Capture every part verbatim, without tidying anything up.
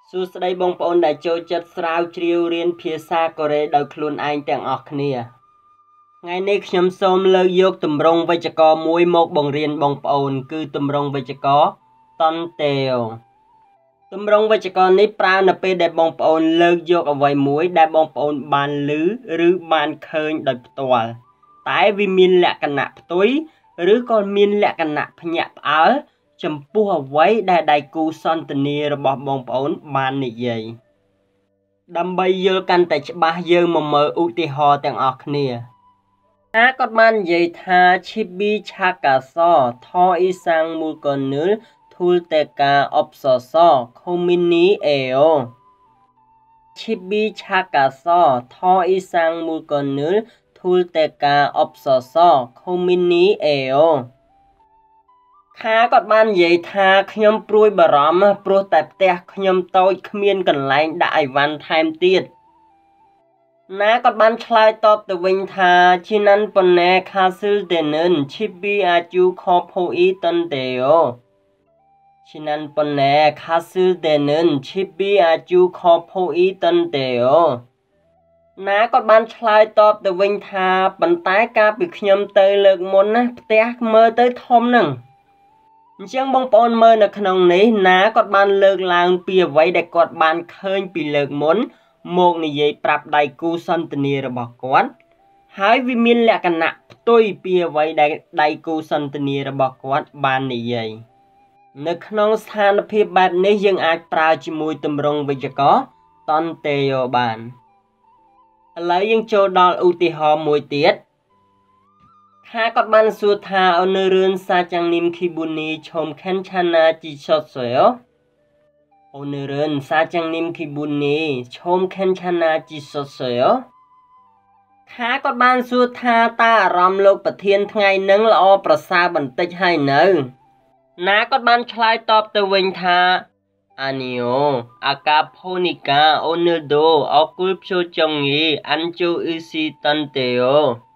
សួស្តីបងប្អូនដែលចូលចិត្តស្រាវជ្រាវរៀនភាសាកូរ៉េដោយខ្លួនឯងទាំងអស់គ្នាថ្ងៃនេះខ្ញុំសូមលើកយកទម្រង់វេយ្យាករណ៍មួយមកបង្រៀនបងប្អូនគឺទម្រង់វេយ្យាករណ៍តនតេអូទម្រង់វេយ្យាករណ៍នេះប្រើនៅពេលដែលបងប្អូនលើកយកអ្វីមួយដែលបងប្អូនបានឮឬបានឃើញដោយផ្ទាល់តែវាមានលក្ខណៈផ្ទុយឬក៏មានលក្ខណៈភ្ញាក់ផ្អើលចំពោះអ្វីដែលដៃគូសន្ទនារបស់បងប្អូនបាននិយាយដើម្បីយល់កាន់តែច្បាស់យើងមកមើលឧទាហរណ៍ទាំងអស់គ្នាថាគាត់បាននិយាយថាឈីប៊ីឆាកាសថអ៊ីសាំងមូលកនលធូលតេកាអបសសខូមីនីអេអូឈីប៊ីឆាកាសថអ៊ីសាំងមូលកនលធូលតេកាអបសសខូមីនីអេអូខាគាត់បាននិយាយថាខ្ញុំព្រួយបារម្ភព្រោះតែផ្ទះខ្ញុំតូចគ្មានកន្លែងដាក់អីវ៉ាន់ថែមទៀតណាគាត់បានឆ្លើយតបទៅវិញថាជីណាន់ប៉ុណ្ណេខាស៊ីលតេនិនឈីប៊ីអាជូខផូអ៊ីតនតេអូជីណាន់ប៉ុណ្ណេខាស៊ីលតេនិនឈីប៊ីអាជូខផូអ៊ីតនតេអូណាគាត់បានឆ្លើយតបទៅវិញថាប៉ុន្តែកាលពីខ្ញុំទៅលើកមុនណាផ្ទះមើលទៅធំហ្នឹងអញ្ចឹងបងប្អូនមើលនៅក្នុងនេះណាគាត់បានលើកឡើងពីអ្វីដែលគាត់បានឃើញពីលើកមុនមកនិយាយប្រាប់ដៃគូសន្ទនារបស់គាត់ហើយវាមានលក្ខណៈផ្ទុយពីអ្វីដែលដៃគូសន្ទនារបស់គាត់បាននិយាយនៅក្នុងស្ថានភាពបែបនេះយើងអាចប្រើជាមួយទម្រង់វេយ្យាករណ៍តនតេអូបានឥឡូវយើងចូលដល់ឧទាហរណ៍មួយទៀតខាគាត់បានសួរថាអូនរឿនសាចាំងនីមគីប៊ូនីឈុំខេនឆាណាជីឆតសូយោអូនរឿនសាចាំងនីមគីប៊ូនីឈុំខេនឆាណាជីឆតសូយោខាគាត់បានសួរថាតើអារម្មណ៍លោកប្រធានថ្ងៃនឹងល្អប្រសើរបន្តិចហើយនៅណាគាត់បានឆ្លើយតបទៅវិញថាអានីអូអាកាផូនីកាអូនដូអកុលភ្ជូចុងងីអានជូអ៊ីស៊ីតនតេអូ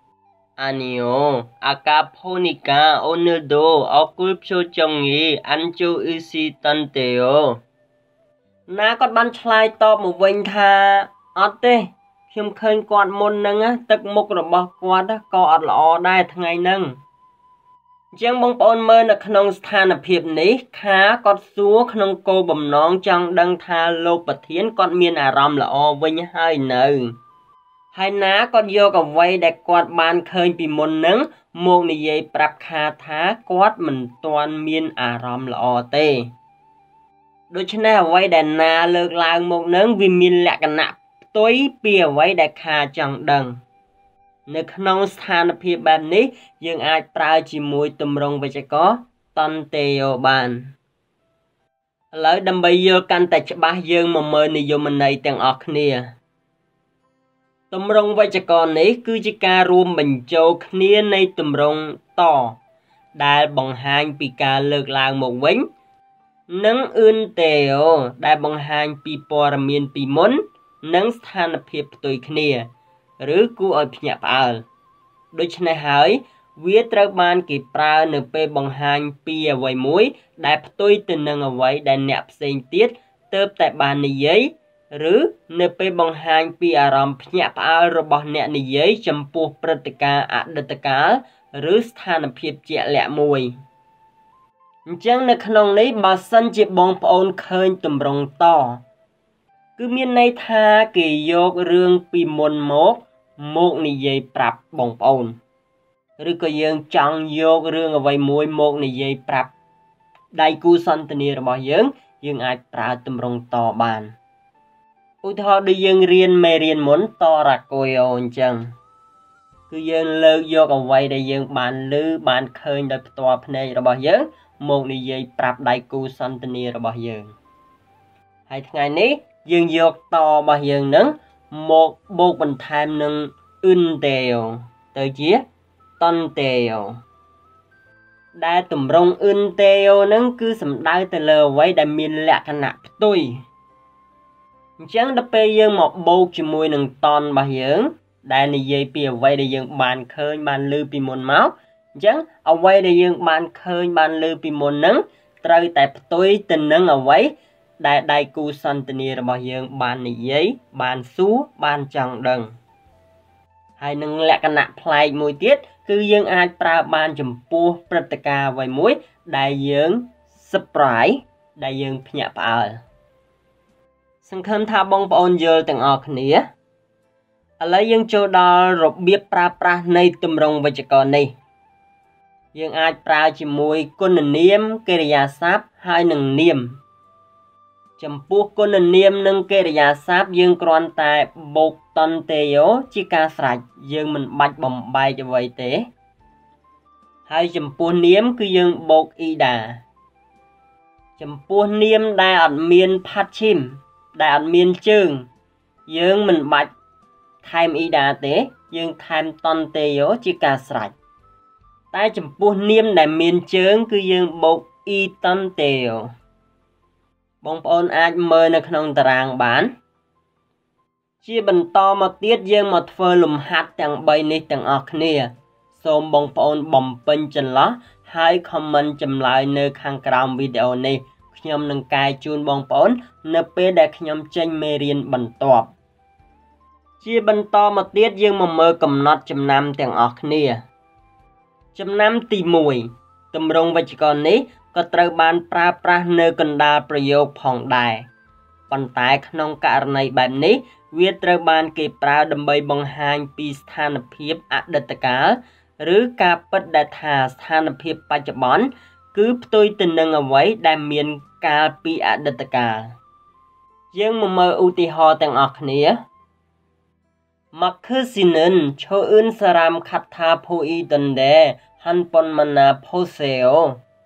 Anio, Acaponica, Onedo, Oculpcho Chongi, Ancho Isi Tanteo ណាគាត់បានឆ្លើយតបមកវិញថាអត់ទេខ្ញុំឃើញគាត់មុនហ្នឹងទឹកមុខរបស់គាត់ក៏អត់ល្អដែរថ្ងៃហ្នឹងអញ្ចឹងបងប្អូនមើលនៅក្នុងស្ថានភាពនេះខាគាត់សួរក្នុងគោលបំណងចង់ដឹងថាលោកប្រធានគាត់មានអារម្មណ៍ល្អវិញហើយនៅហើយណាគាត់យកអ្វីដែលគាត់បានឃើញពីមុននឹងមកនិយាយប្រាប់ខាថាគាត់មិនទាន់មានអារម្មណ៍ល្អទេដូច្នេះអ្វីដែលណាលើកឡើងមកនឹងវាមានលក្ខណៈផ្ទុយពីអ្វីដែលខាចង់ដឹងនៅក្នុងស្ថានភាពបែបនេះយើងអាចប្រើជាមួយទម្រង់វេយ្យាករណ៍តនតេអូបានឥឡូវដើម្បីយល់កាន់តែច្បាស់យើងមកមើលនិយមន័យទាំងអស់គ្នាទម្រង់វេយ្យាករណ៍នេះគឺជាការរួមបញ្ចូលគ្នានៃទម្រង់តដែលបង្ហាញពីការលើកឡើងមកវិញនិងអ៊ឺនតេអូដែលបង្ហាញពីព័ត៌មានពីមុននិងស្ថានភាពផ្ទុយគ្នាឬគួរឲ្យភ្ញាក់ផ្អើលដូច្នេះហើយវាត្រូវបានគេប្រើនៅពេលបង្ហាញពីអ្វីមួយដែលផ្ទុយទៅនឹងអ្វីដែលអ្នកផ្សេងទៀតទើបតែបាននិយាយឬនៅពេលបង្ហាញពីអារម្មណ៍ភ្ញាក់ផ្អើលរបស់អ្នកនិយាយចំពោះព្រឹត្តិការណ៍អតីតកាលឬស្ថានភាពជាក់លាក់មួយអញ្ចឹងនៅក្នុងនេះបើសិនជាបងប្អូនឃើញទម្រង់តគឺមានន័យថាគេយករឿងពីមុនមកមកនិយាយប្រាប់បងប្អូនឬក៏យើងចង់យករឿងអ្វីមួយមកនិយាយប្រាប់ដៃគូសន្ទនារបស់យើងយើងអាចប្រើទម្រង់តបានឧទាហរណ៍ដូចយើងរៀនមេរៀនមុនតរ៉ាកុយអូអញ្ចឹងគឺយើងលើកយកអ្វីដែលយើងបានឮបានឃើញដោយផ្ទាល់ភ្នែករបស់យើងមកនិយាយប្រាប់ដៃគូសន្ទនារបស់យើងហើយថ្ងៃនេះយើងយកតរបស់យើងនឹងមកបូកបន្ថែមនឹងអ៊ឺនតេអូទៅជាតនតេអូដែលទម្រង់អ៊ឺនតេអូនឹងគឺសំដៅទៅលើអ្វីដែលមានលក្ខណៈផ្ទុយអញ្ចឹងដល់ពេលយើងមកបូកជាមួយនឹងតនរបស់យើងដែលនិយាយពីអ្វីដែលយើងបានឃើញបានឮពីមុនមកអញ្ចឹងអ្វីដែលយើងបានឃើញបានឮពីមុនហ្នឹងត្រូវតែផ្ទុយទៅនឹងអ្វីដែលដៃគូសន្ទនារបស់យើងបាននិយាយបានសួរបានចង់ដឹងហើយនឹងលក្ខណៈប្លែកមួយទៀតគឺយើងអាចប្រើបានចំពោះព្រឹត្តិការណ៍អ្វីមួយដែលយើង surprise ដែលយើងភ្ញាក់ផ្អើលសង្ឃឹមថាបងប្អូនយល់ទាំងអស់គ្នាឥឡូវយើងចូលដល់របៀបប្រើប្រាស់នៃទម្រង់វេយ្យាករណ៍នេះយើងអាចប្រើជាមួយគុណនាមកិរិយាសព្ទហើយនឹងនាមចំពោះគុណនាមនិងកិរិយាសព្ទយើងគ្រាន់តែបូកតន្ទេយោជាការស្រេចយើងមិនបាច់បំបែកអ្វីទេហើយចំពោះនាមគឺយើងបូកអ៊ីដាចំពោះនាមដែលអត់មានផាត់ឈីមដែលអត់មានជើងយើងមិនបាច់ថែមអ៊ីដាទេយើងថែមតន្ទេយោជាការស្រេចតែចំពោះនាមដែលមានជើងគឺយើងបូកអ៊ីតន្ទេយោបងប្អូនអាចមើលនៅក្នុងតារាងបានជាបន្តមកទៀតយើងមកធ្វើលំហាត់ទាំងបីនេះទាំងអស់គ្នាសូមបងប្អូនបំពេញចន្លោះហើយ comment ចម្លើយនៅខាងក្រោមវីដេអូនេះខ្ញុំនឹងកែជូនបងប្អូននៅពេលដែលខ្ញុំចេញមេរៀនបន្ទាប់ជាបន្តមកទៀតយើងមកមើលកំណត់ចំណាំទាំងអស់គ្នាចំណាំទីមួយទម្រង់វេយ្យាករណ៍នេះក៏ត្រូវបានប្រើប្រាស់នៅកណ្ដាលប្រយោគផងដែរប៉ុន្តែក្នុងករណីបែបនេះវាត្រូវបានគេប្រើដើម្បីបង្ហាញពីស្ថានភាពអតីតកាលឬការពិតដែលថាស្ថានភាពបច្ចុប្បន្នគឺផ្ទុយទៅនឹងអ្វីដែលមានកាលពីអតីតកាលយើងមកមើលឧទាហរណ៍ទាំងអស់គ្នាMakhsinin choun saram khatha phui tande hanpon mana poseo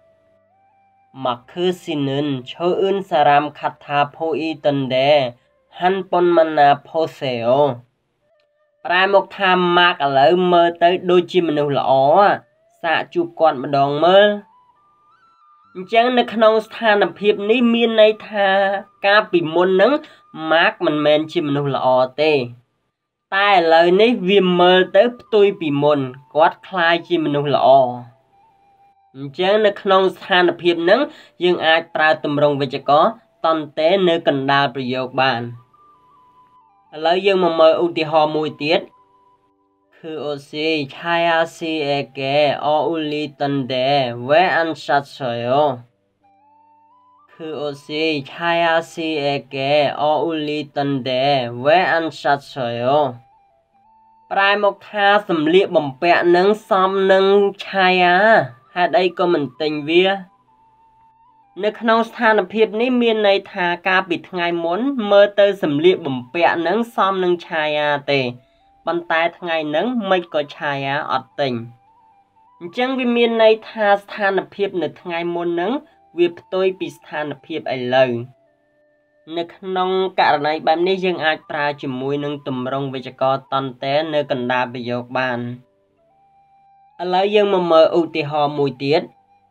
Makhsinin choun saram khatha phui tande hanpon mana poseo ប្រែមកថាម៉ាក់ឥឡូវមើលទៅដូចជាមនុស្សល្អសាកជួបគាត់ម្ដងមើលអញ្ចឹងនៅក្នុងស្ថានភាពនេះមានន័យថាកាលពីមុនហ្នឹងម៉ាក់មិនមែនជាមនុស្សល្អទេតែឥឡូវនេះវាមើលទៅផ្ទុយពីមុនគាត់คล้ายជាមនុស្សល្អអញ្ចឹងនៅក្នុងស្ថានភាពហ្នឹងយើងអាចប្រើទម្រង់វេយ្យាករណ៍តន្ទេនៅកណ្ដាលប្រយោគបានឥឡូវយើងមកមើលឧទាហរណ៍មួយទៀតគឺអូស៊ីឆាយាស៊ីអេកេអូអ៊ូលីតន្ទេវេអានសាត់សយោគឺអូស៊ីឆាយាស៊ីអេកេអូអ៊ូលីតន្ទេវេអានសាត់សយោប្រែមកថាសម្លៀកបំពាក់នឹងសមនឹងឆាយាហេតុអីក៏មិនទិញវានៅក្នុងស្ថានភាពនេះមានន័យថាកាលពីថ្ងៃមុនមើលទៅសម្លៀកបំពាក់នឹងសមនឹងឆាយាទេប៉ុន្តែថ្ងៃហ្នឹងមិនក៏ឆាយាអត់ទិញអញ្ចឹងវាមានន័យថាស្ថានភាពនៅថ្ងៃមុនហ្នឹងវាផ្ទុយពីស្ថានភាពឥឡូវនៅក្នុងករណីបែបនេះយើងអាចប្រើជាមួយនឹងទម្រង់វេយ្យាករណ៍តន្ទេនៅកណ្ដាលប្រយោគបានឥឡូវយើងមកមើលឧទាហរណ៍មួយទៀត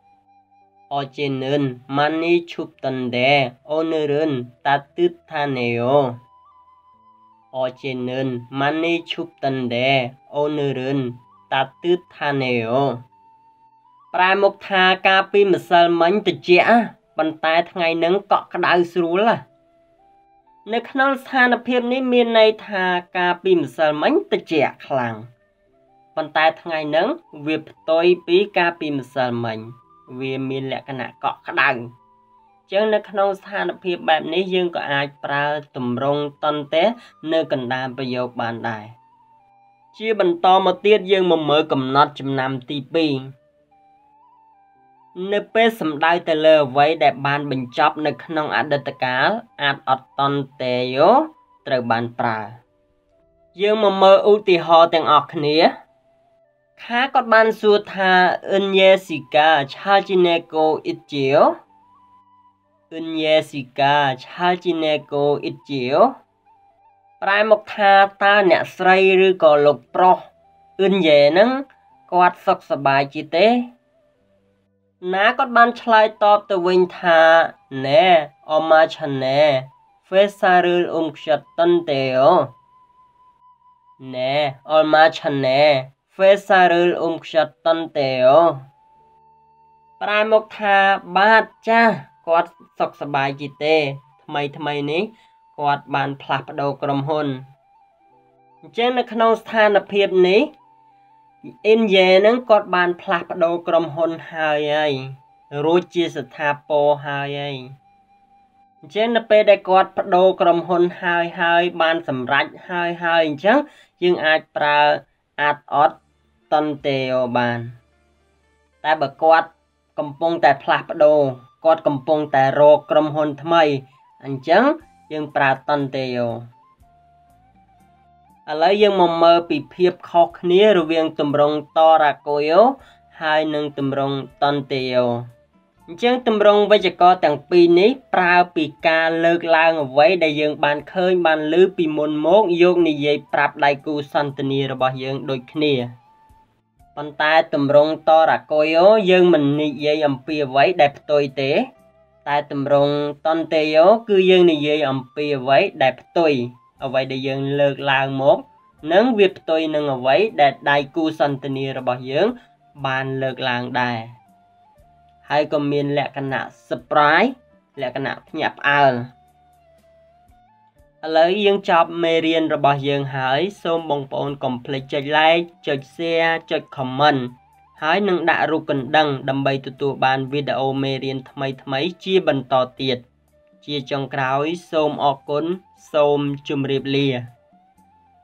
어제는 많이 춥던데 오늘은 따뜻하네요. 어제는 많이 춥던데 오늘은 따뜻하네요. ប្រែមកថាកាលពីម្សិលមិញត្រជាក់ប៉ុន្តែថ្ងៃហ្នឹងកក់ក្ដៅស្រួលនៅក្នុងស្ថានភាពនេះមានន័យថាកាលពីម្សិលមិញត្រជាក់ខ្លាំងប៉ុន្តែថ្ងៃហ្នឹងវាផ្ទុយពីកាលពីម្សិលមិញវាមានលក្ខណៈកក់ក្ដៅអញ្ចឹងនៅក្នុងស្ថានភាពបែបនេះយើងក៏អាចប្រើទម្រង់តន្ទេនៅកណ្ដាលប្រយោគបានដែរជាបន្តមកទៀតយើងមកមើលកំណត់ចំណាំទីពីរនៅពេលសំដៅទៅលើអ្វីដែលបានបញ្ចប់នៅក្នុងអតីតកាលអាចអត់តន្ទេយោត្រូវបានប្រើយើងមកមើលឧទាហរណ៍ទាំងអស់គ្នាខាគាត់បានសួរថាអ៊ិនយេស៊ីកាឆាលជីណេកូអ៊ីតជាវអ៊ិនយេស៊ីកាឆាលជីណេកូអ៊ីតជាវប្រែមកថាតើអ្នកស្រីឬក៏លោកប្រុសអ៊ិនយេហ្នឹងគាត់សុខសប្បាយជាទេណាគាត់បានឆ្លើយតបទៅវិញថាណែអមាឆាណែហ្វេសារឺលអ៊ុំខ្ចាត់តន្ទេអូណែអមាឆាណែFesarul um kshat tanteo ប្រែមកថាបាទចាស់គាត់សុខសប្បាយជាទេថ្មីថ្មីនេះគាត់បានផ្លាស់ប្ដូរក្រុមហ៊ុនអញ្ចឹងនៅក្នុងស្ថានភាពនេះអ៊ីនយេនឹងគាត់បានផ្លាស់ប្ដូរក្រុមហ៊ុនហើយហើយរួចជាស្ថាពរហើយហើយអញ្ចឹងនៅពេលដែលគាត់ប្ដូរក្រុមហ៊ុនហើយហើយបានសម្រេចហើយហើយអញ្ចឹងយើងអាចប្រើអាត់អត់តន្ទេអូបានតែបើគាត់កំពុងតែផ្លាស់ប្ដូរគាត់កំពុងតែរកក្រុមហ៊ុនថ្មីអញ្ចឹងយើងប្រើតន្ទេអូឥឡូវយើងមកមើលពីភាពខុសគ្នារវាងទម្រង់តរ៉ាកូយ៉ូហើយនិងទម្រង់តន្ទេអូអញ្ចឹងទម្រង់វេយ្យាករណ៍ទាំងពីរនេះប្រើពីការលើកឡើងអ្វីដែលយើងបានឃើញបានឮពីមុនមកយកនិយាយប្រាប់ដៃគូសន្ទនារបស់យើងដូចគ្នាប៉ុន្តែទម្រង់តរ៉ាកូយ៉ូយើងមិននិយាយអំពីអ្វីដែលផ្ទុយទេតែទម្រង់តន្ទេអូគឺយើងនិយាយអំពីអ្វីដែលផ្ទុយអ្វីដែលយើងលើកឡើងមកនិងវាផ្ទុយនឹងអ្វីដែលដៃគូសន្ទនារបស់យើងបានលើកឡើងដែរហើយក៏មានលក្ខណៈ surprise លក្ខណៈភ្ញាក់ផ្អើលឥឡូវយើងចប់មេរៀនរបស់យើងហើយសូមបងប្អូនកុំភ្លេចចុច like ចុច share ចុច comment ហើយនឹងដាក់រូបកណ្ដឹងដើម្បីទទួលបានវីដេអូមេរៀនថ្មីៗជាបន្តទៀតជាចុងក្រោយសូមអរគុណសូមជម្រាបលា